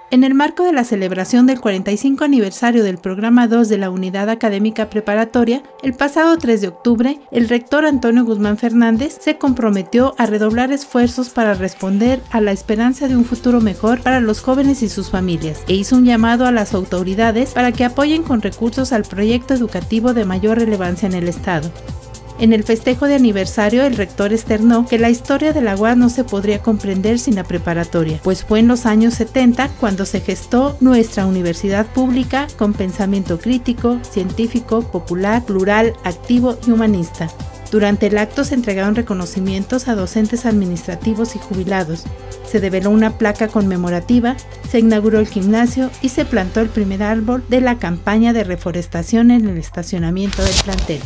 En el marco de la celebración del 45 aniversario del Programa 2 de la Unidad Académica Preparatoria, el pasado 3 de octubre, el rector Antonio Guzmán Fernández se comprometió a redoblar esfuerzos para responder a la esperanza de un futuro mejor para los jóvenes y sus familias, e hizo un llamado a las autoridades para que apoyen con recursos al proyecto educativo de mayor relevancia en el Estado. En el festejo de aniversario, el rector externó que la historia de la UAS no se podría comprender sin la preparatoria, pues fue en los años 70 cuando se gestó nuestra universidad pública con pensamiento crítico, científico, popular, plural, activo y humanista. Durante el acto se entregaron reconocimientos a docentes administrativos y jubilados, se develó una placa conmemorativa, se inauguró el gimnasio y se plantó el primer árbol de la campaña de reforestación en el estacionamiento del plantel.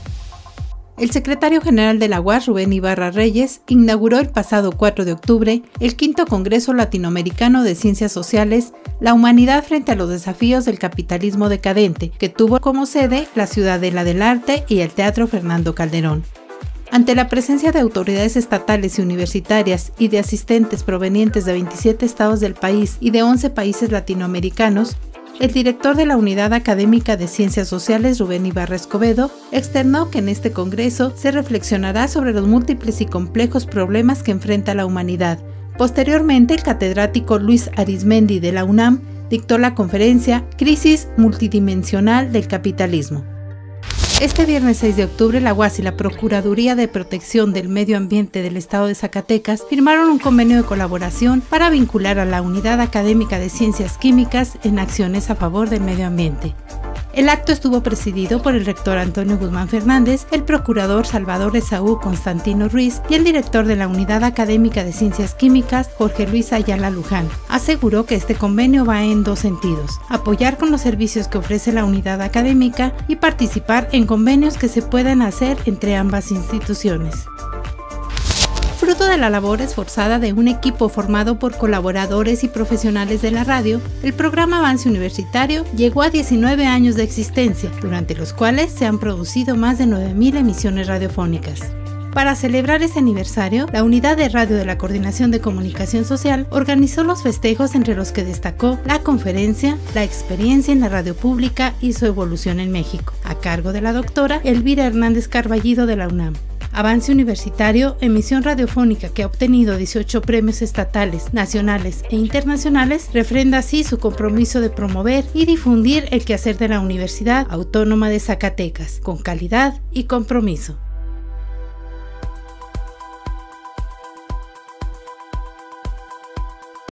El secretario general de la UAS, Rubén Ibarra Reyes, inauguró el pasado 4 de octubre el quinto Congreso Latinoamericano de Ciencias Sociales, La Humanidad frente a los desafíos del capitalismo decadente, que tuvo como sede la Ciudadela del Arte y el Teatro Fernando Calderón. Ante la presencia de autoridades estatales y universitarias y de asistentes provenientes de 27 estados del país y de 11 países latinoamericanos, el director de la Unidad Académica de Ciencias Sociales, Rubén Ibarra Escobedo, externó que en este congreso se reflexionará sobre los múltiples y complejos problemas que enfrenta la humanidad. Posteriormente, el catedrático Luis Arizmendi de la UNAM dictó la conferencia Crisis multidimensional del capitalismo. Este viernes 6 de octubre, la UAS y la Procuraduría de Protección del Medio Ambiente del Estado de Zacatecas firmaron un convenio de colaboración para vincular a la Unidad Académica de Ciencias Químicas en acciones a favor del medio ambiente. El acto estuvo presidido por el rector Antonio Guzmán Fernández, el procurador Salvador Esaú Constantino Ruiz y el director de la Unidad Académica de Ciencias Químicas, Jorge Luis Ayala Luján. Aseguró que este convenio va en dos sentidos: apoyar con los servicios que ofrece la unidad académica y participar en convenios que se puedan hacer entre ambas instituciones. Fruto de la labor esforzada de un equipo formado por colaboradores y profesionales de la radio, el programa Avance Universitario llegó a 19 años de existencia, durante los cuales se han producido más de 9,000 emisiones radiofónicas. Para celebrar ese aniversario, la Unidad de Radio de la Coordinación de Comunicación Social organizó los festejos, entre los que destacó la conferencia La experiencia en la radio pública y su evolución en México, a cargo de la doctora Elvira Hernández Carballido de la UNAM. Avance Universitario, emisión radiofónica que ha obtenido 18 premios estatales, nacionales e internacionales, refrenda así su compromiso de promover y difundir el quehacer de la Universidad Autónoma de Zacatecas, con calidad y compromiso.